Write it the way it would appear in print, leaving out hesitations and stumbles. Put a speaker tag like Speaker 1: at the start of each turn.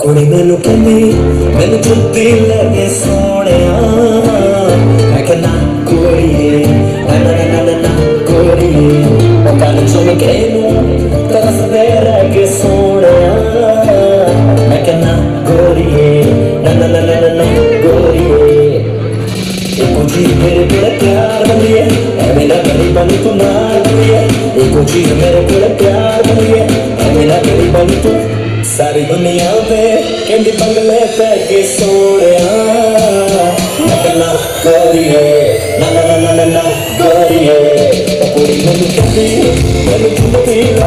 Speaker 1: कुड़ी मैनू कहंदी मैनू जुत्ती लगे सोहणिया मैं कह ना कुड़िए ना ना ना ना ना कुड़िए ओ गल सुन के नू तरसदे रह गए सोहणिया मैं कह ना गोरिए ना ना ना ना ना गोरिए एको चीज मेरे कोल प्यार बनी है ऐवें ना करी बनी तू नाल बनी है एको चीज मेरे कोल प्यार बनी है ऐवें ना करी बनी तू सारी दुनिया पे कहंदी बंगले पे के सोहणिया मैं कहना गोरिए ना ना ना ना ना गोरिए ओ कुड़ी मैनू कहंदी मैनू जुत्ती